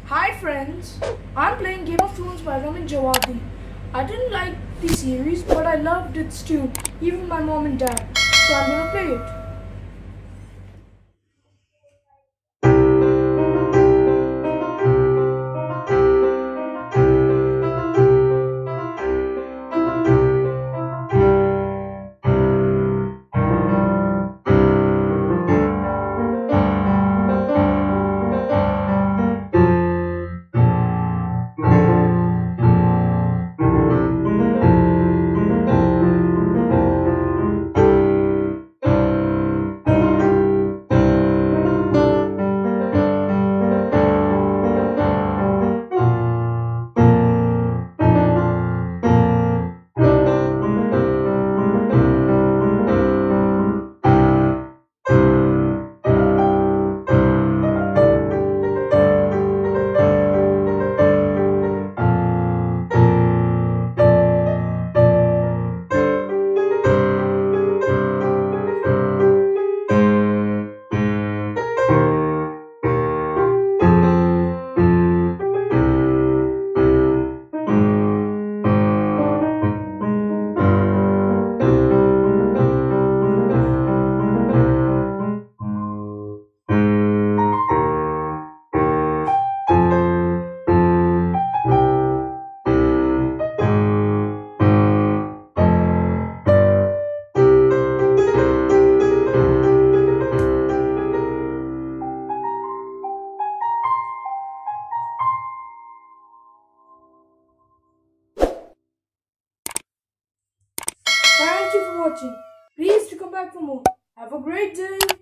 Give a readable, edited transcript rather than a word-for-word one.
Hi friends, I'm playing Game of Thrones by Ramin Djawadi. I didn't like the series, but I loved its tune, even my mom and dad, so I'm gonna play it. Thank you for watching. Please to come back for more. Have a great day.